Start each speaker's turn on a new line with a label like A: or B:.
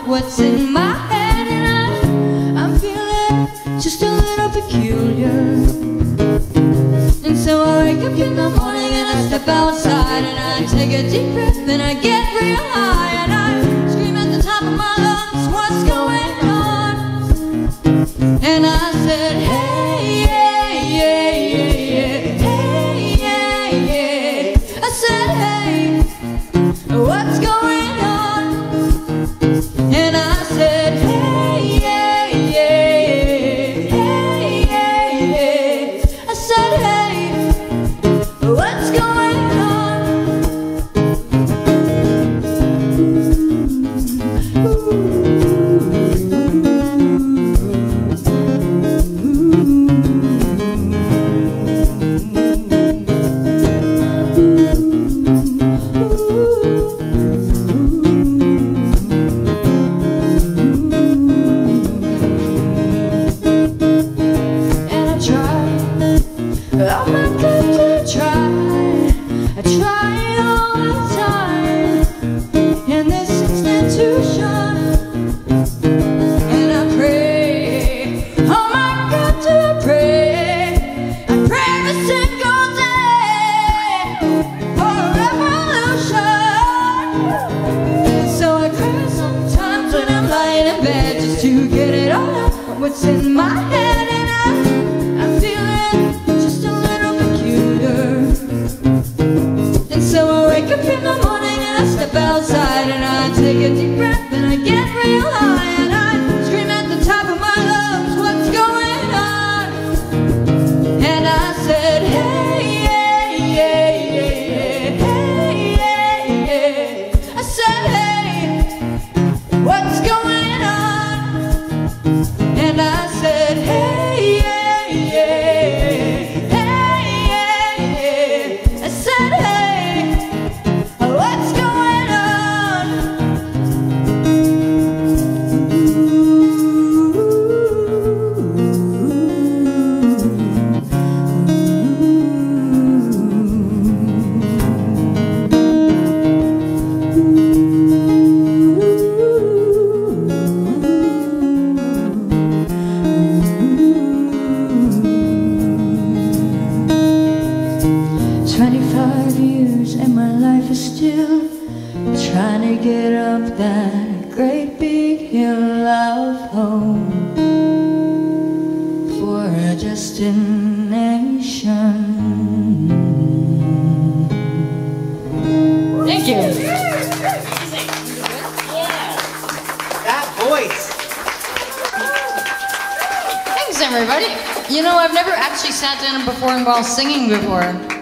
A: what's in my head, and I'm feeling just a little peculiar. And so I wake up in the morning and I step outside and I take a deep breath and I get real high and I scream at the top of my lungs, what's going on? And I said, hey, yeah, yeah, yeah, yeah, hey, yeah, yeah. I said, hey, what's going on? And I said, hey, yeah, yeah, yeah, hey, yeah, yeah. I said, hey, what's going on? Oh my God, I try all the time in this institution, and I pray, oh my God, do I pray every single day for a revolution. So I cry sometimes when I'm lying in bed just to get it all out what's in my head, and I'm feeling just a little peculiar. And so I wake up in the morning and I step outside and I take a deep breath and I get real high and I scream at the top of my lungs, what's going on? And I said, hey, yeah, yeah, yeah, yeah, hey, yeah, yeah. I said, hey, what's going on? And I said, hey, yeah, yeah, hey, yeah, yeah. I said, hey, what's going on? And my life is still trying to get up that great big hill of hope for a destination. Thank you.
B: That voice.
A: Thanks, everybody. You know, I've never actually sat down and performed while singing before.